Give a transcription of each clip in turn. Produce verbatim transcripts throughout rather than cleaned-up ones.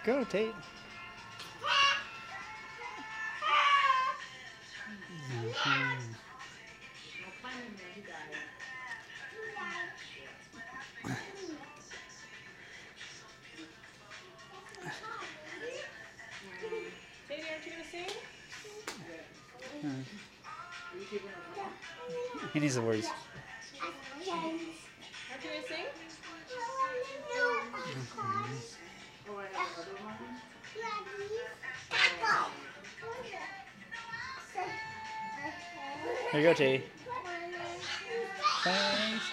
Go, Tate. Mhm. Katie, aren't you gonna sing? Hmm. He needs the words. Aren't you gonna sing? Here you go, Tate. Thanks.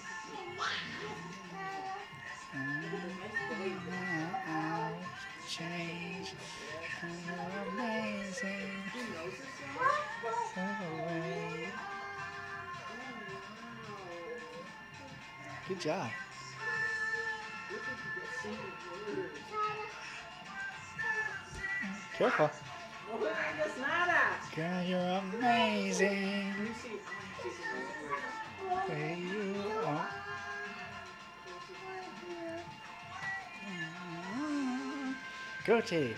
Change. You're amazing. So away. Good job. Careful. Girl, you're amazing. Way you are. Go, Tate.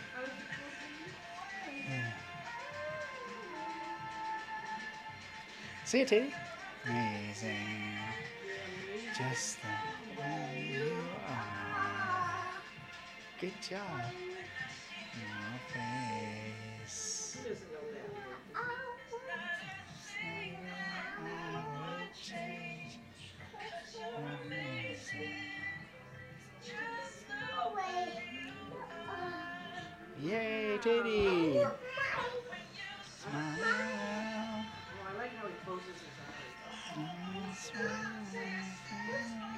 See you, Tate. Amazing. Just the way you are. Good job. Your face. I would change. Amazing. Yay, Teddy! Smile. Oh, I like how he closes his eyes. Smile.